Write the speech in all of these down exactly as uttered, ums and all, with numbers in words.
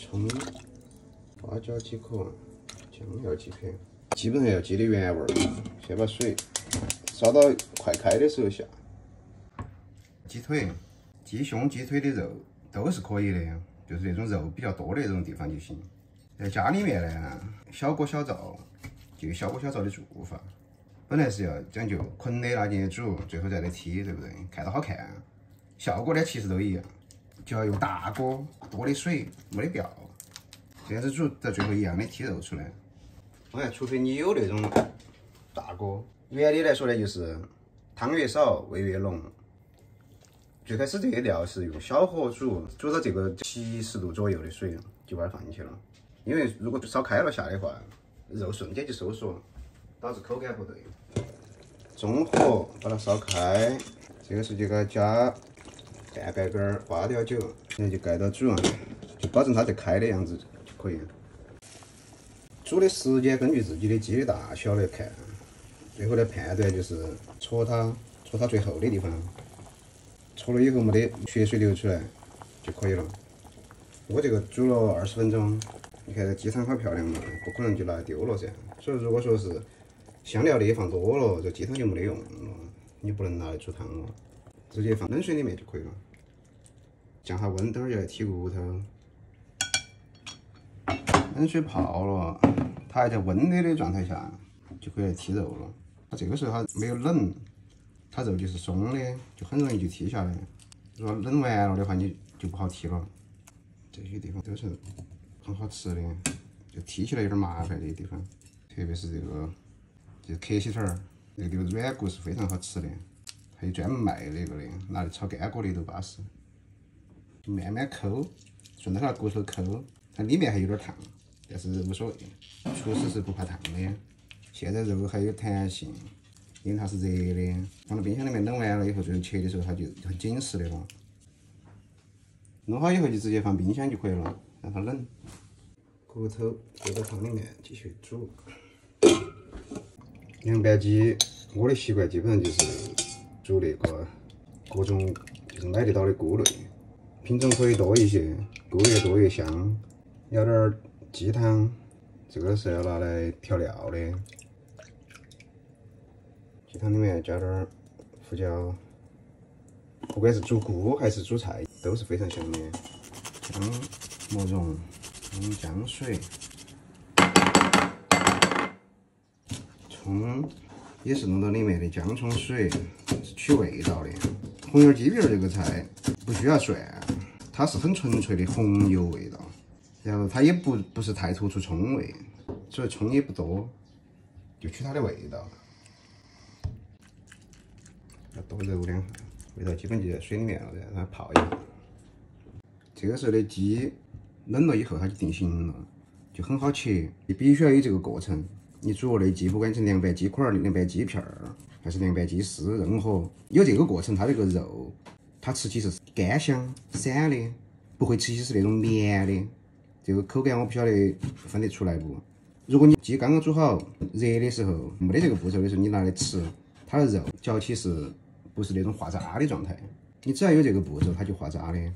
葱、花椒几颗，酱料几片，基本上要鸡的原味儿。先把水烧到快开的时候下。鸡腿、鸡胸、鸡腿的肉都是可以的，就是那种肉比较多的那种地方就行。在家里面呢，小锅小灶就有小锅小灶的做法。本来是要讲究捆的拿进去煮，最后再来剔，对不对？看到好看，效果呢其实都一样，就要用大锅多的水，没得必要。这样子煮到最后一样的剔肉出来。当然，除非你有那种大锅。原理来说呢，就是汤越少味越浓。最开始这些料是用小火煮，煮到这个七十度左右的水就把它放进去了。因为如果烧开了下的话，肉瞬间就收缩，导致口感不对。中火把它烧开，这个时候就给它加半白干花雕酒，然后就盖到煮，就保证它在开的样子就可以。煮的时间根据自己的鸡的大小来看，最后的判断就是戳它，戳它最后的地方，戳了以后没得血水流出来就可以了。我这个煮了二十分钟，你看这鸡汤好漂亮嘛，不可能就拿来丢了噻。所以如果说是香料的也放多了，这鸡汤就没得用了，你不能拿来煮汤了，直接放冷水里面就可以了。降下温，等会儿就来剔骨头。冷水泡了，它还在温的的状态下，就可以来剔肉了。它这个时候它没有冷，它肉就是松的，就很容易就剔下来。如果冷完了的话，你就不好剔了。这些地方都是很好吃的，就剔起来有点麻烦这些地方，特别是这个这个客西腿儿，这个地方软骨是非常好吃的，还有专门卖那个的，拿来炒干锅的都巴适。就慢慢抠，顺着它骨头抠，它里面还有点烫。但是无所谓，厨师是不怕烫的。现在肉还有弹性，因为它是热的，放到冰箱里面冷完了以后，最后切的时候它就很紧实的了。弄好以后就直接放冰箱就可以了，让它冷。骨头丢到汤里面继续煮。凉拌鸡，我的习惯基本上就是煮那个各种就是买得到的菇类，品种可以多一些，菇越多越香。要点鸡汤，这个是要拿来调料的。鸡汤里面加点胡椒，不管是煮菇还是煮菜都是非常香的。姜、末蓉、用姜水，葱也是弄到里面的姜葱水，是取味道的。红油鸡皮这个菜不需要涮，它是很纯粹的红油味道。然后它也不不是太突出葱味，所以葱也不多，就取它的味道。要多揉两下，味道基本就在水里面了，让它泡一下。这个时候的鸡冷了以后，它就定型了，就很好切。你必须要有这个过程。你煮的鸡，不管是凉拌鸡块、凉拌鸡片儿，还是凉拌鸡丝，任何有这个过程，它这个肉它吃起是干香散的，不会吃起是那种绵的。这个口感我不晓得分得出来不？如果你鸡刚刚煮好，热的时候没得这个步骤的时候，你拿来吃，它的肉嚼起是不是那种化渣的状态？你只要有这个步骤，它就化渣的。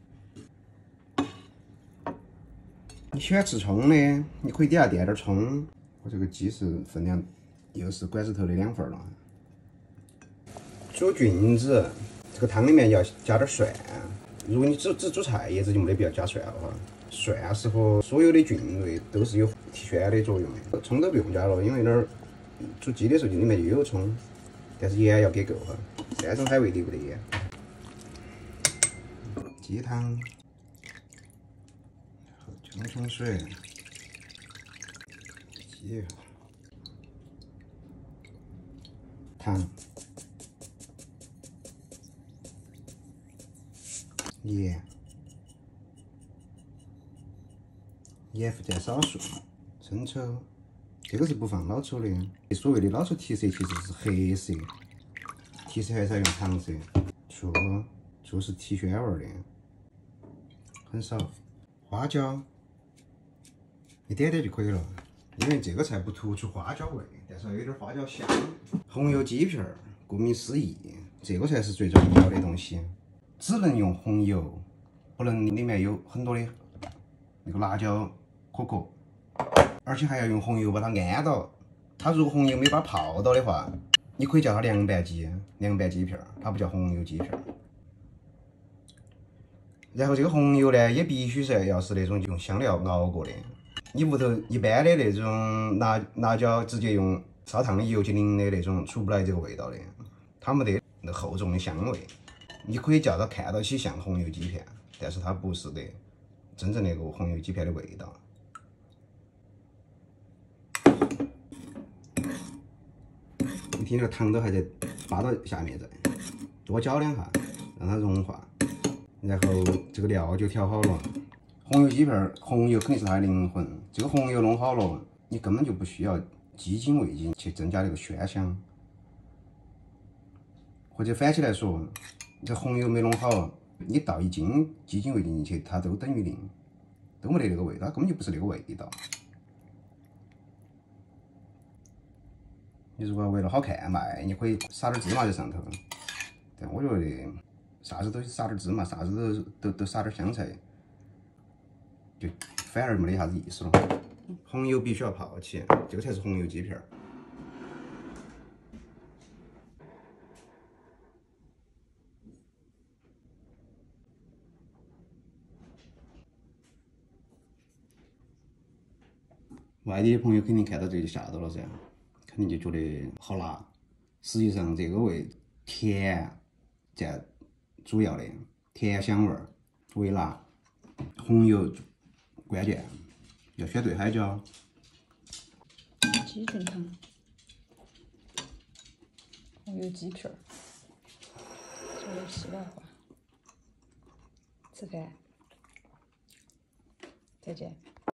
你喜欢吃葱的，你可以底下垫点葱。我这个鸡是分量又是拐子头的两份了。煮菌子，这个汤里面要加点蒜。如果你只只煮菜叶子就没得必要加蒜了哈。蒜是和所有的菌类都是有提鲜的作用的，葱都不用加了，因为那儿煮鸡的时候里面就有葱，但是盐要给够哈，三种海味离不得盐。鸡汤，姜葱水，鸡糖，盐。盐不占少数，生抽，这个是不放老抽的。所谓的老抽提色其实是黑色，提色还是要用糖色。醋，醋是提鲜味的，很少。花椒，一点点就可以了，因为这个菜不突出花椒味，但是要有点花椒香。红油鸡皮儿，顾名思义，这个才是最重要的东西，只能用红油，不能里面有很多的那个辣椒可可，而且还要用红油把它按到。它如果红油没把它泡到的话，你可以叫它凉拌鸡，凉拌鸡片儿，它不叫红油鸡片儿。然后这个红油呢，也必须是要是那种用香料熬过的。你屋头一般的那种辣辣椒，直接用烧烫的油去淋的那种，出不来这个味道的，它没得那厚重的香味。你可以叫它看到起像红油鸡片，但是它不是的真正那个红油鸡片的味道。你听那个汤都还在扒到下面在，多搅两下，让它融化。然后这个料就调好了。红油鸡片，红油肯定是它的灵魂。这个红油弄好了，你根本就不需要鸡精、味精去增加这个鲜香。或者反起来说，这红油没弄好，你倒一斤鸡精、味精进去，它都等于零，都没得那个味道，根本就不是那个味道。你如果为了好看卖，你可以撒点芝麻在上头。但我觉得啥子都撒点芝麻，啥子都都都撒点香菜，就反而没得啥子意思了。红油必须要泡起，这个才是红油鸡片儿。外地的朋友肯定看到这就吓到了噻，肯定就觉得好辣。实际上这个味甜占主要的，甜香味儿、微辣，红油关键，要选对海椒。 鸡菌汤，红油鸡片儿，说点题外话，吃饭，再见。